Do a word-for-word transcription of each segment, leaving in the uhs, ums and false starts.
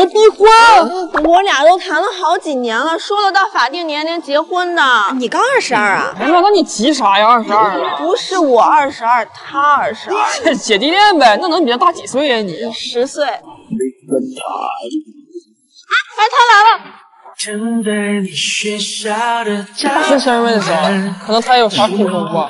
要逼婚？ 我俩都谈了好几年了，说了到法定年龄结婚的。 你刚二十二啊？ 哎妈，那你急啥呀？二十二了？ 不是我二十二，他二十二。 姐弟恋呗，那能比他大几岁呀你？ 十岁。哎，他来了。 大学生日的时候，可能他有啥苦衷吧。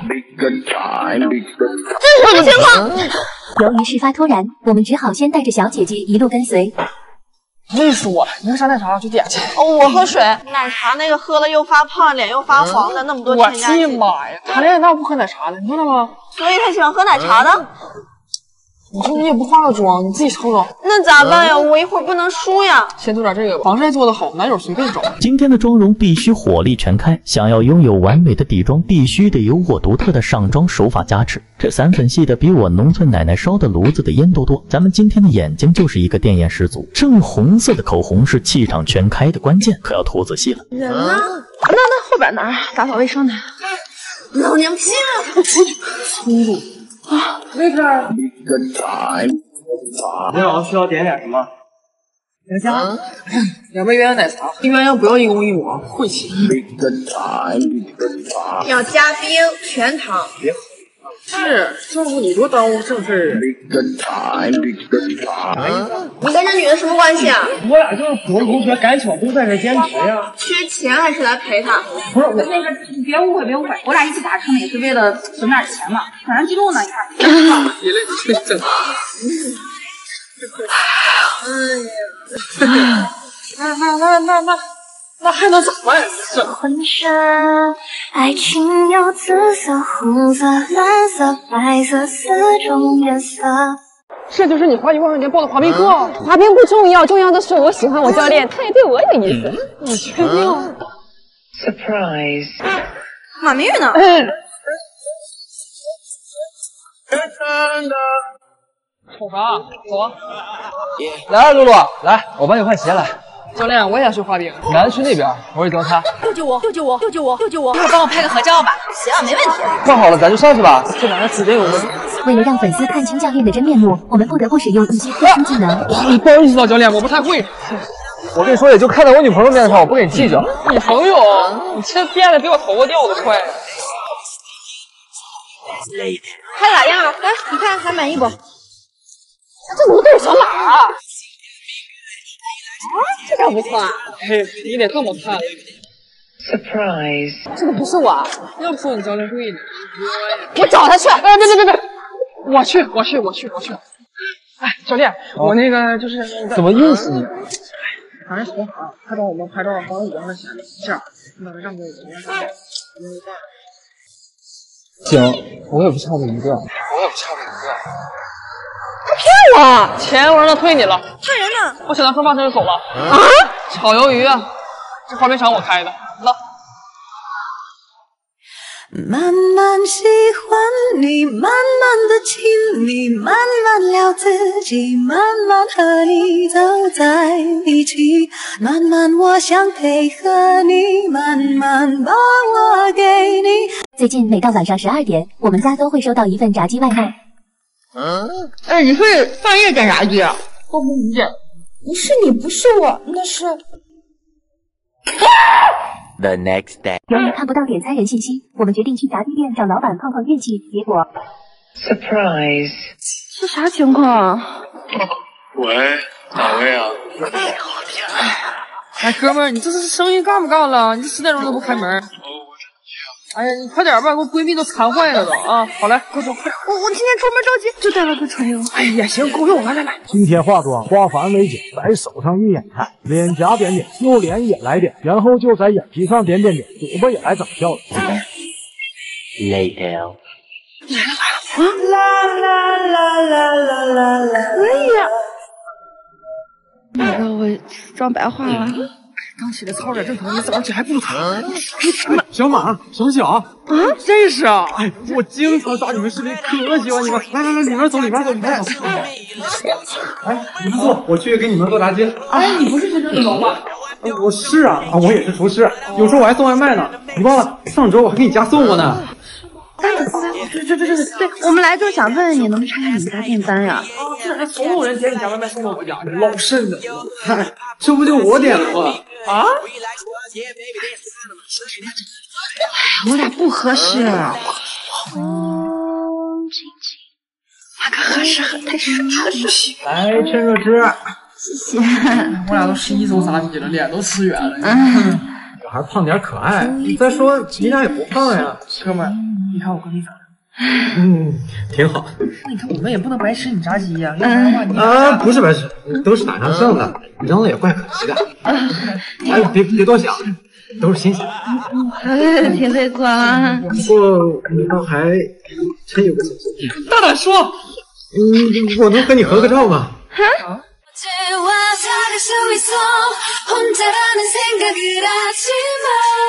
这是什么情况？ 由于事发突然，我们只好先带着小姐姐一路跟随。 累死我了！你喝啥奶茶？去点去。 哦，我喝水。奶茶那个喝了又发胖，脸又发黄的，那么多添加剂。 我的妈呀！谈恋爱那不喝奶茶的，你知道吗？ 所以他喜欢喝奶茶的。 你说你也不化个妆，你自己瞅瞅。 那咋办呀？我一会儿不能输呀。 先做点这个吧，防晒做得好，男友随便找。 今天的妆容必须火力全开，想要拥有完美的底妆，必须得有我独特的上妆手法加持。这散粉系的比我农村奶奶烧的炉子的烟都多。咱们今天的眼睛就是一个电焰十足，正红色的口红是气场全开的关键，可要涂仔细了。 人呢？那那后边哪儿？打扫卫生的。老娘拼了！ 粗鲁。啊，那边。 你好，需要点点什么？ 等下，两杯鸳鸯奶茶，鸳鸯不要一公一母，晦气。 要加冰，全糖。 别喝。是，照顾你多耽误正事儿。 你跟这女的什么关系啊？ 我俩就是普通同学，赶巧都在这兼职呀。 缺钱还是来陪她？ 不是我那个，别误会，别误会，我俩一起打车也是为了省点钱嘛。反正记录呢，你看。 别累，这真。哎呀，那那那那那那还能咋办呀？ 婚纱，爱情有紫色、红色、蓝色、白色四种颜色。 这就是你花一万块钱报的滑冰课？ 滑冰不重要，重要的是我喜欢我教练，他也对我有意思。 你确定 ？Surprise！ 马明宇呢？ 嗯。瞅啥？走啊！ 来，露露，来，我帮你换鞋来。 教练，我也想去滑冰。 男的去那边，我去教他。 救救我！救救我！救救我！救救我！ 一会儿帮我拍个合照吧。 行，没问题。 换好了，咱就上去吧。这两个指定有问题。 为了让粉丝看清教练的真面目，我们不得不使用一些特殊技能。 啊、不好意思啊，教练，我不太会。 我跟你说，也就看在我女朋友面子上，我不跟你计较。 女朋友？你这变得比我头发掉的快。 拍咋样？来，你看还满意不？ 这怎么都有小马啊？ 啊，这招不错啊！ 嘿，你得这么看。 Surprise！ 这个不是我， 要不说你教练会呢。 我找他去。 哎，别别别别，我去，我去，我去，我去。哎，教练，哦、我那个就是、那个、 怎么又是你？ 反正同行，他找我们拍照花了五万块钱，这样，你把他让给我， 行，我也不差这一个， 我也不差这一个。 他骗我， 钱我让他退你了。 骗人呢！ 我想他说话他就走了。啊？炒鱿鱼啊！这滑冰场我开的，那。 慢慢喜欢你，慢慢的亲你，慢慢聊自己，慢慢和你走在一起，慢慢我想配合你，慢慢把我给你。 最近每到晚上十二点，我们家都会收到一份炸鸡外卖。 嗯，哎，你是半夜点炸鸡啊？ 我不理解。 不是你，不是我，那是。 The next day， 由于看不到点餐人信息，我们决定去炸鸡店找老板碰碰运气。结果 ，surprise！ 这啥情况啊？ 喂，哪位啊？ 哎，哥们儿，你这是生意干不干了？你这十点钟都不开门。哎呀，你快点吧，我闺蜜都馋坏了都啊！好嘞，快走快点！ 我我今天出门着急，就带了个唇油。 哎呀，行，够用，来来来。 今天化妆化繁为简，在手上一眼看，脸颊点点，右脸也来点，然后就在眼皮上点点点，嘴巴也来整笑了。 Later， 来了来了！啊！可以呀。那个我妆白化了。 刚起来操点正常，你早上起还不如他。 小马，小小啊， 认识啊！ 哎，我经常刷你们视频，可喜欢你们。来来来，里面走，里面走，里面走。哎，你们坐，我去给你们做炸鸡。 哎，你不是学生女楼吗？ 我是啊，啊，我也是厨师，有时候我还送外卖呢。你忘了上周我还给你家送过呢。 对对对对对，我们来就是想问问你，能不能拆开你们家订单呀？ 这还怂恿人点你家外卖送到我家，你老瘆人了。嗨，这不就我点的吗？啊？ 哎，我俩不合适。那个合适，太合适。 来，趁热吃。 谢谢。 我俩都十一周杂技了，脸都吃圆了。 嗯。 小孩胖点可爱，再说你俩也不胖呀，哥们儿，你看我跟你咋？嗯，挺好。那你看我们也不能白吃你炸鸡呀，要不然的话你啊，不是白吃，都是打上剩的，扔了也怪可惜的。哎，别别多想，都是新鲜的。 挺会做啊。 不过你倒还真有个小心。大胆说，嗯，我能和你合个照吗？啊？ 언제와 다를 수 있어 혼자라는 생각을 하지마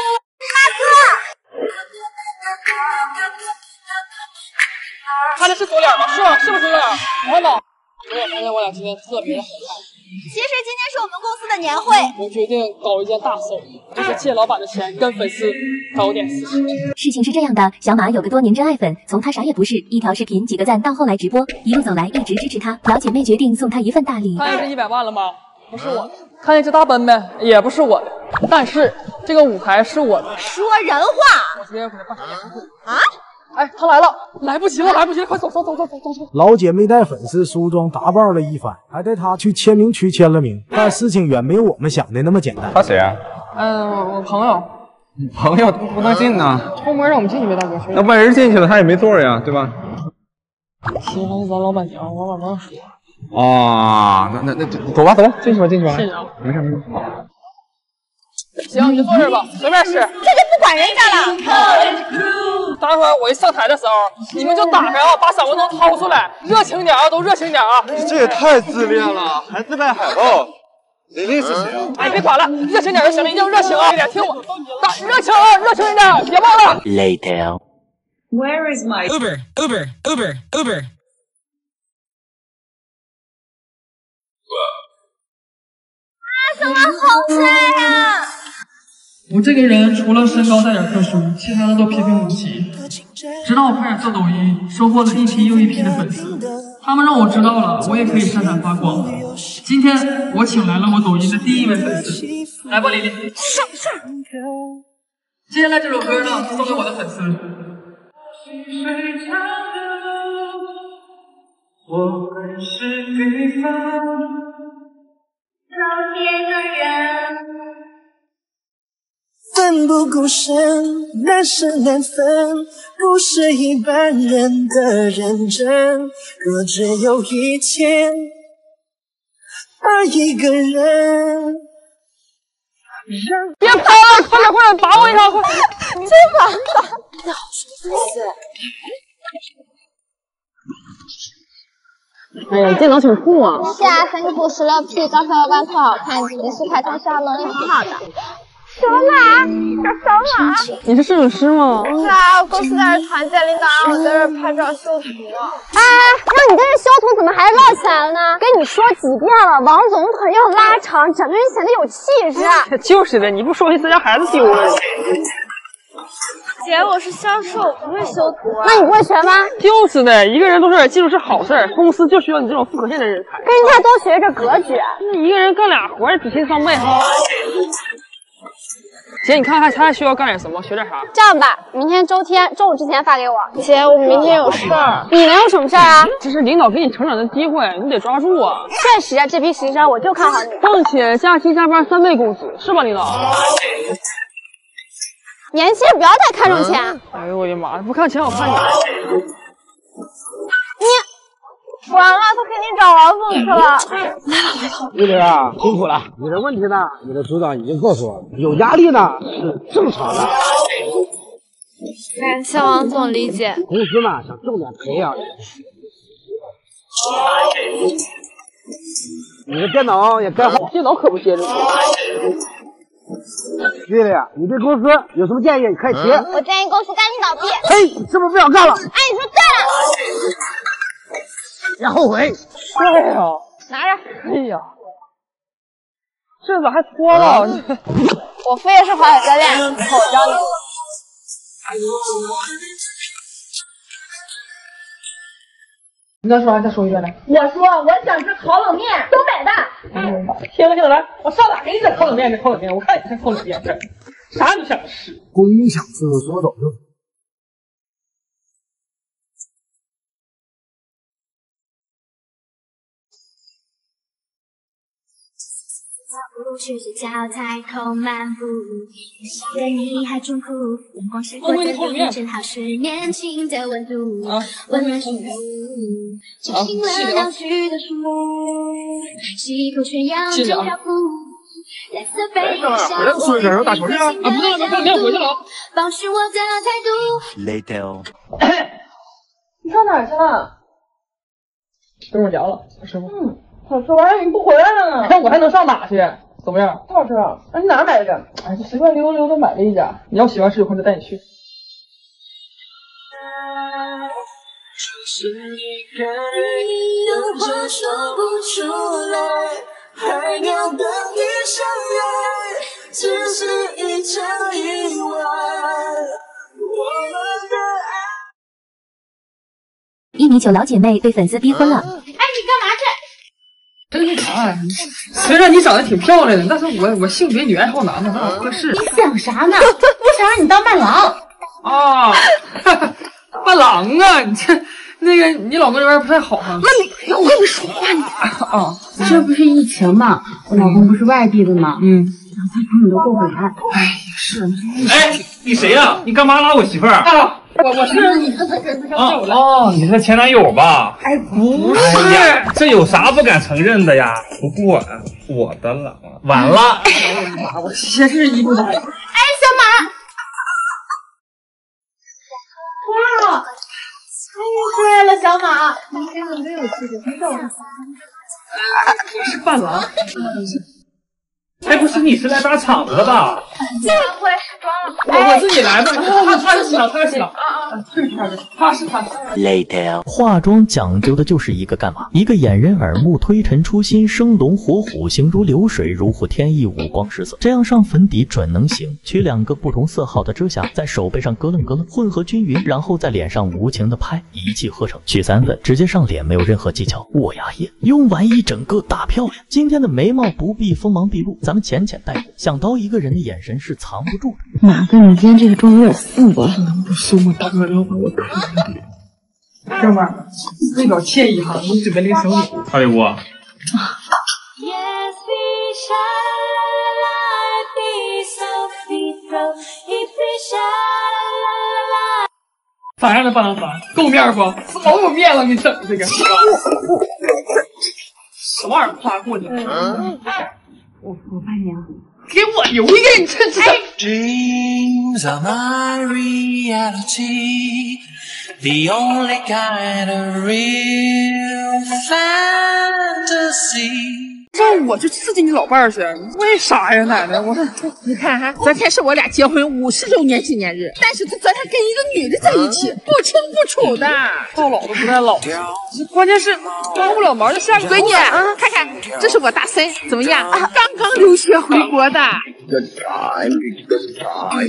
看的是左脸吗？是吗？是不是左脸？你看吧，我也发现我俩今天特别的好看。 其实今天是我们公司的年会， 我决定搞一件大事，就是借老板的钱跟粉丝搞点私事。 事情是这样的，小马有个多年真爱粉，从他啥也不是，一条视频几个赞，到后来直播，一路走来一直支持他。老姐妹决定送他一份大礼。 看见这一百万了吗？不是我的。看见这大奔呗，也不是我的。但是这个舞台是我的。 说人话。 我今天给他办啥年会啊？ 哎，他来了，来不及了，来不及了，快走走走走走走走！ 老姐妹带粉丝梳妆打扮了一番，还带他去签名区签了名，但事情远没有我们想的那么简单。 他谁啊？ 嗯，我我朋友。 你朋友不能进呐？ 偷摸让我们进去呗，大哥。 那万一进去了，他也没座呀，对吧？ 其实是咱老板娘，我老板说。 哦，那那那走吧走吧，进去吧进去吧。 谢谢啊。 没事没事。 行，你就坐这儿吧，随便吃。这就不管人家了。 待会儿我一上台的时候，你们就打开啊，把闪光灯掏出来，热情点啊，都热情点啊。 这也太自恋了，还自带海报。琳琳是谁啊？ 哎，别管了，热情点就行了，一定要热情啊！一点，听我，打热情啊，热情一点，别忘了。 Later. Where is my Uber? Uber? Uber? Uber? 什么好菜呀！ 我这个人除了身高带点特殊，其他的都平平无奇。直到我开始做抖音，收获了一批又一批的粉丝，他们让我知道了，我也可以闪闪发光。今天我请来了我抖音的第一位粉丝，来吧，琳琳。 是是。 接下来这首歌呢，送给我的粉丝。我本是北方。 特别的人，奋不顾身，难舍难分，不是一般人的认真。若只有一天，爱一个人， 别跑了，快点快点打我一下，快！ 真完了，你好舒服死。 哎呀，电脑挺酷啊！ 是啊，三部十六 P， 高效又高特好看，即时开通销能力很好的。小马，小马， 你是摄影师吗？ 是啊，我公司在这团建，领导让我在这拍照修图。 哎，那你在这修图怎么还绕起来了呢？跟你说几遍了，王总腿要拉长，整个人显得有气质。 就是的，你不说一次，让孩子丢了。 姐，我是销售，不会修图啊。 那你不会学吗？ 就是的，一个人多学点技术是好事儿，公司就需要你这种复可线的人才。 跟人家多学着格局。 那一个人干俩活，底薪双倍哈。姐，你看看他还需要干点什么？学点啥？ 这样吧，明天周天中午之前发给我。 姐，我明天有事儿。 你能有什么事儿啊？ 这是领导给你成长的机会，你得抓住啊。 确实啊，这批实习生我就看好你。 况且假期加班三倍工资，是吧，领导？ 年轻人不要太看重钱。 嗯、哎呦我的妈！不看钱我看你。 你完了，他给你找王总去了。 丽丽啊，辛苦了。你的问题呢？你的组长已经告诉我了，有压力呢是正常的。 感谢王总理解。 公司呢想重点培养你。你的电脑也该换， 电脑可不接着。 丽丽，你对公司有什么建议？你可以提。 我建议公司赶紧倒闭。 嘿，你是不是不想干了？ 哎，你说对了。 别后悔。 对呀。 拿着。 哎呀，这咋还脱了？ 我非也是滑雪教练，以后我教你。 你再说，你再说一遍来。 我说我想吃烤冷面，东北的。 行了行了，来，我上哪给你整烤冷面？这烤冷面，我看你这烤冷面，这啥都想吃。 公想厕所走就走。 赤着脚抬头漫步，的你还中酷，阳光是我的路，正好是年轻的温度，温暖幸福，惊醒了闹剧的树木，西口全扬着脚步，蓝色飞翔， 回来说一声，要打球去啊！啊，不对了，不对了，回去了。 保持我的态度。 Later。 你上哪儿去了？跟我聊了，小师傅。嗯，小吃完了你不回来了呢？看我还能上哪去？怎么样？不好吃啊！啊，你哪儿买的？哎，就随便溜达溜达买了一家。你要喜欢吃，有空就带你去。 只是一个人，有话说不出来，还要等你相爱，只是一场意外。我们的爱。 一米九老姐妹被粉丝逼婚了。 哎，你干嘛去？ 真那啥，虽然你长得挺漂亮的，但是我我性别女爱好男的，那不合适。 你想啥呢？我想让你当伴郎。 啊，伴郎啊！你这那个你老公这边不太好啊。 那你我跟你说话你啊， 这不是疫情嘛？我老公不是外地的嘛？ 嗯， 然后他朋友都过不来。 哎，是。 哎，你谁呀？你干嘛拉我媳妇儿？ 啊，我我是你看他跟他走了。 哦，你是前男友吧？ 哎，不是， 哎、这有啥不敢承认的呀？不管我的了，晚了。 哎呀妈，我先是一步来。哎，小马。哇，太帅了，小马！你真的没有气质，没找我。 我是伴郎。 哎，不是，你是来打场子的吧？ 这回时装了。我我自己来吧。他他是新郎，他是新郎。啊啊，是他是他是他。 Later， 化妆讲究的就是一个干嘛？一个掩人耳目、推陈出新、生龙活虎、形如流水、如虎添翼、五光十色，这样上粉底准能行。取两个不同色号的遮瑕，在手背上咯楞咯楞，混合均匀，然后在脸上无情的拍，一气呵成。取三粉，直接上脸，没有任何技巧。我牙液，用完一整个大漂亮。今天的眉毛不必锋芒毕露，咱们浅浅带过。想刀一个人的眼神是藏不住的。 马哥，你今天这个妆有点素啊。 能不素吗？大哥，要把我看看。哥们儿，那表惬意哈，你准备了个小礼物。 好礼物啊！ 咋样的伴郎团？够面不？老有面了，你整这个。什么玩意儿夸过去？嗯、 我我伴娘。 给我留一个，你这这。 Dreams are my reality, the only kind of real fantasy. 让我去刺激你老伴儿去，为啥呀，奶奶？我你看哈，昨天是我俩结婚五十周年纪念日，但是他昨天跟一个女的在一起，不清不楚的， 到老都不带老。关键是光不了毛就下个闺女啊，看看，这是我大孙，怎么样？啊、刚刚留学回国的。 Good time, good time.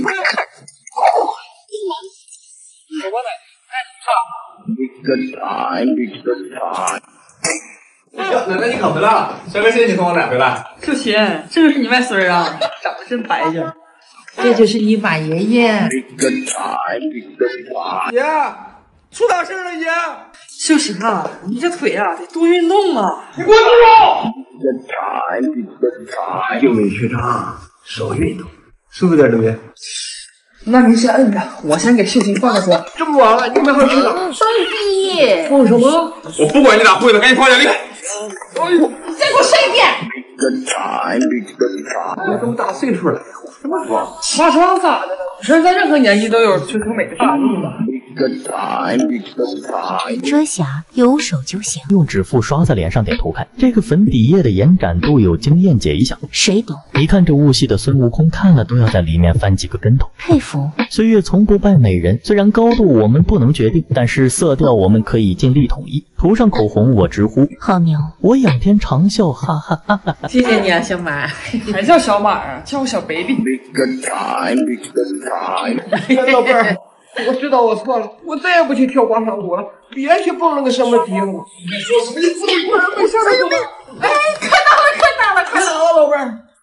我帮奶奶， Good time, good time. 哟，奶奶你可回来了！小哥，谢谢你送我奶回来。 秀琴，这就是你外孙啊，长得真白净。 这就是你马爷爷。 Good time, good time. 爷，出大事了，爷！ 秀琴啊，你这腿啊得多运动啊！ 你给我动手！ Good time, good time. 又没缺渣，少运动，舒服点，对不对？ 那您先摁着，我先给秀琴换个妆。 这么晚了，你们还没打？ 双语第一。 放什么？ 我不管你咋会的，赶紧快点，离开！ 哎呦， 你再给我说一遍。 Good time, good time. 我这么大岁数了，化什么妆？ 化妆咋的了？我说在任何年纪都有追求美的权利嘛。 Good time, good time. 遮瑕有手就行， 用指腹刷在脸上点涂开。这个粉底液的延展度有经验姐一想， 谁懂？ 一看这雾系的孙悟空，看了都要在里面翻几个跟头。 佩服。 岁月从不败美人，虽然高度我们不能决定，但是色调我们可以尽力统一。涂上口红，我直呼好牛！ 我仰天长啸，哈哈哈哈！ 谢谢你啊，小马。 还叫小马啊？叫我小 baby。 Good time, good time. 老妹儿， 我知道我错了，我再也不去跳广场舞了，别去蹦那个什么迪了。你说什么？你自己不然没事了，走吧。 哎，看到了，看到了，看到了， 老妹儿。